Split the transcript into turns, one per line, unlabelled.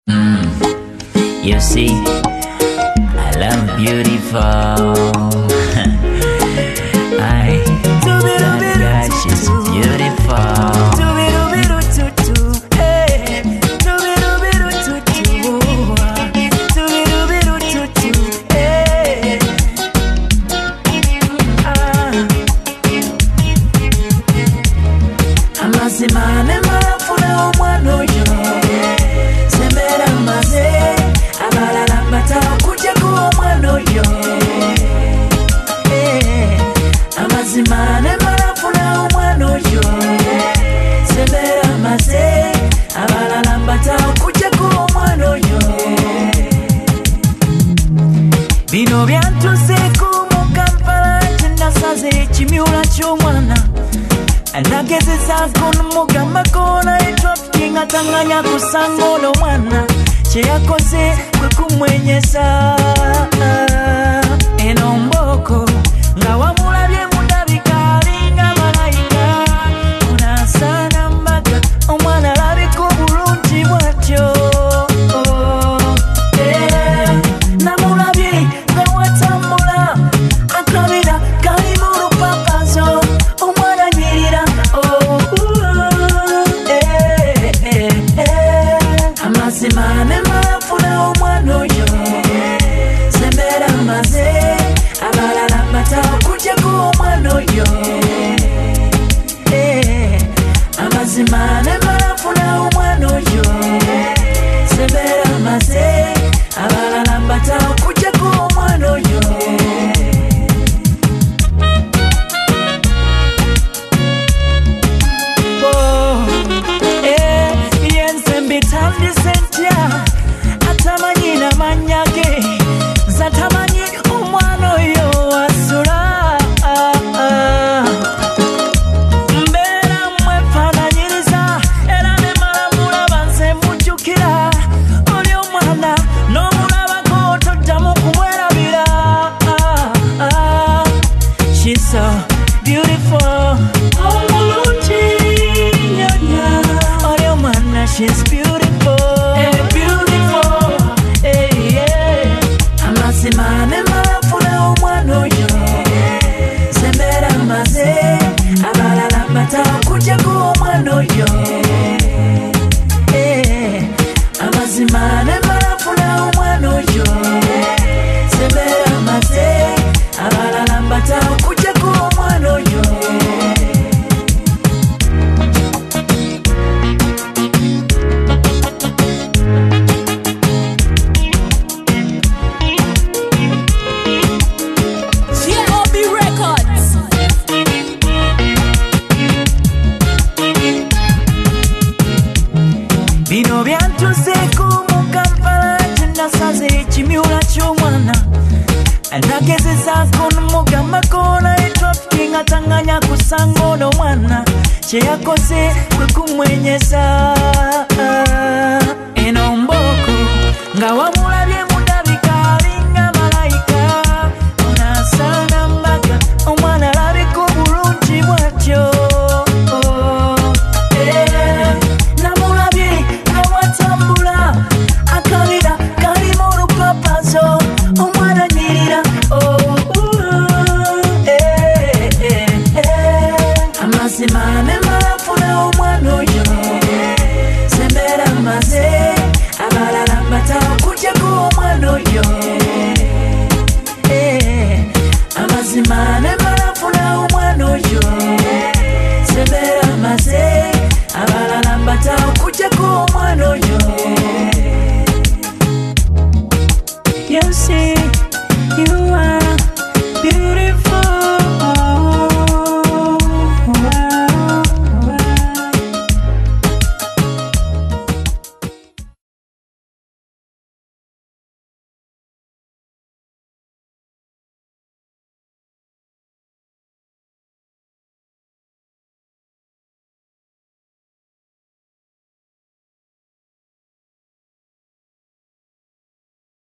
You see, I love beautiful. God, she's beautiful.
Amazimane marafuna omwana oyo sembera maze abalala batakujeku omwana oyo amazimane marafuna omwana oyo sembera maze abalala batakujeku omwana oyo bino byantuseeku mu Kampala kyenasaze ekimyula ky'omwana Anagezeza kono mugamba kona trafficking atanganya kusanga ono mwana kyeyakoze kwe kumwenyesa eno mboko nga wamulabye mundabika alinga malayika onasana mbaga omwana alabika obulungi bwatyo namulabye nga watambula akabira kali mu lupapazo amazimane marafuna omwana oyo sembera maze abalala batakujeku omwana oyo amazimane marafuna omwana oyo sembera maze abalala batakujeku omwana oyo atamanyina manyage zatamanyi omwana oyo asula mbeera mwefaananyiriza era ne malamulaba nze mujjukira oli omwana n'omulabako toddamu kumwerabira She's so beautiful omulungi nyonya oli omwana she's beautiful amazimane marafuna omwana oyo sembera maze abalala batakujeku omwana oyo amazimane marafuna omwana oyo sembera maze abalala batakujeku omwana oyo bino byantuseeku mu Kampala kyenasaze ekimyula ky'omwana anagezezaako n'omugambako naye trafficking atanganya kusanga ono mwana kyeyakoze kwe kumwenyesa